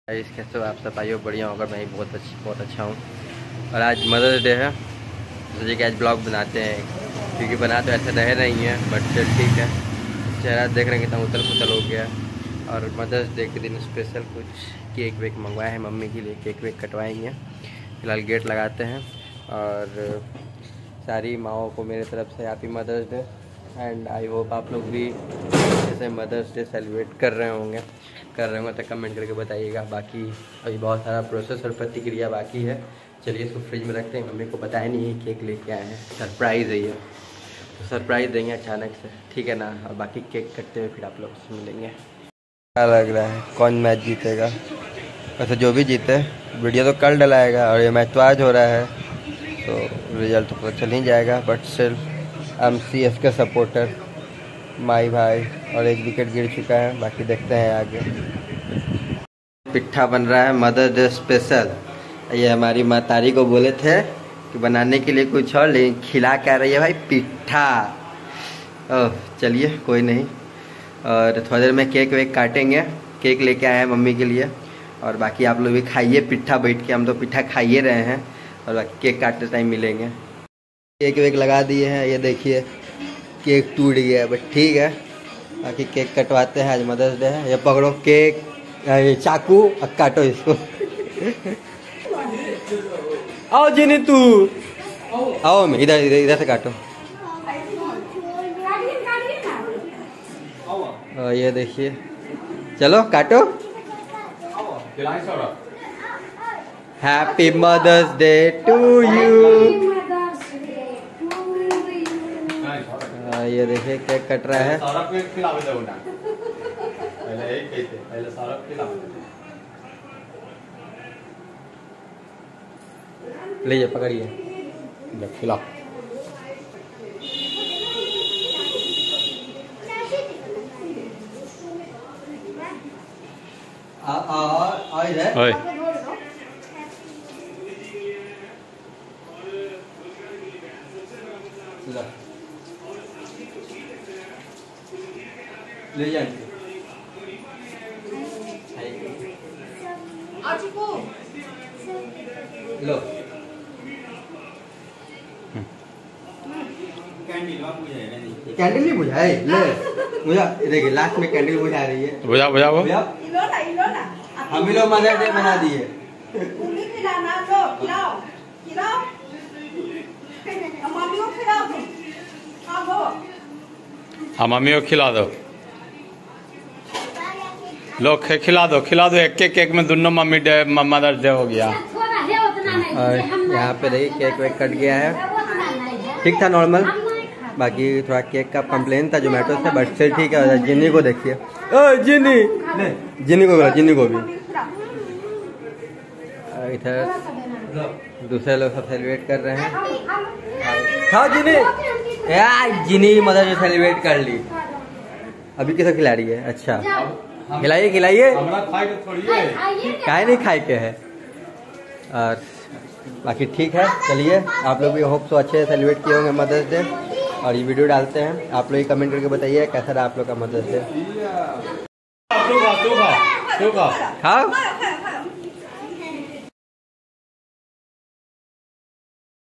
इसके तो आप सब भाइयों बढ़िया होगा। मैं भी बहुत अच्छा हूँ। और आज मदर्स डे है, सोचिए कि आज ब्लॉग बनाते हैं, क्योंकि बना तो ऐसे रहे नहीं है, बट चल ठीक है। चेहरा देख रहे हैं कितना उतल पुतल हो गया। और मदर्स डे के दिन स्पेशल कुछ केक वेक मंगवाए हैं मम्मी के लिए, केक वेक कटवाएंगे। फिलहाल गेट लगाते हैं। और सारी माओं को मेरे तरफ से happy mother's day. And I hope आप लोग भी जैसे मदर्स डे सेलिब्रेट कर रहे होंगे तो कमेंट करके बताइएगा। बाकी अभी बहुत सारा प्रोसेस और प्रतिक्रिया बाकी है। चलिए इसको फ्रिज में रखते हैं। मम्मी को बताया नहीं है केक लेके आए हैं, सरप्राइज़ है ये, तो सरप्राइज़ देंगे अचानक से, ठीक है ना। और बाकी केक कटते हुए फिर आप लोग से मिलेंगे। क्या लग रहा है कौन मैच जीतेगा? वैसे जो भी जीते वीडियो तो कल डलाएगा, और ये मैच तो आज हो रहा है, तो रिजल्ट तो पता चल ही जाएगा। But still I am CSK supporter, my भाई। और एक विकेट गिर चुका है, बाकी देखते हैं आगे। पिट्ठा बन रहा है मदर्स डे स्पेशल। ये हमारी माँ तारी को बोले थे कि बनाने के लिए कुछ और, लेकिन खिला क्या रही है भाई, पिट्ठा। ओह चलिए कोई नहीं। और थोड़ी देर में केक वेक काटेंगे। केक लेके आए हैं मम्मी के लिए। और बाकी आप लोग भी खाइए पिट्ठा बैठ के, हम तो पिट्ठा खाइए रहे हैं। और बाकी केक काटते टाइम मिलेंगे। केक वेक लगा दिए हैं, ये देखिए केक टूट गया है, बट ठीक है। बाकी केक कटवाते हैं, आज मदर्स डे है। ये पकड़ो केक, ये चाकू, और काटो इसको। आओ जिनी तू, आओ मैं इधर इधर इधर से काटो। और ये देखिए, चलो काटो। Happy mother's day to you. ये देखिए केक कट रहा है। लीजिए पकड़िए, खिलाओ। ले जाएंगे लो। कैंडल नहीं बुझाए, ले बुझा। देखिए लास्ट में कैंडल बुझा रही है। बुझा बुझा वो हम भी लोग मदर डे बना दिए। हाँ मम्मी को खिला दो, लो खिला दो एक केक में दोनों मम्मी डे मदर्स डे हो गया। और यहाँ पे देखिए केक वेक कट गया है, ठीक था नॉर्मल। बाकी थोड़ा केक का कंप्लेन था जोमेटो से, बट फिर ठीक है। जिन्नी को देखिए, जिन्नी को भी इधर दूसरे लोग सब सेलिब्रेट कर रहे हैं। खाओ जिन्नी, जिन्नी मदर डे सेलिब्रेट कर ली। अभी किसे खिला रही है? अच्छा खिलाइए काय नहीं खाए के है। और बाकी ठीक है। चलिए आप लोग भी होप सो अच्छे से सेलिब्रेट किए होंगे मदर्स डे। और ये वीडियो डालते हैं, आप लोग कमेंट करके बताइए कैसा रहा आप लोग का मदर्स डे। खाओ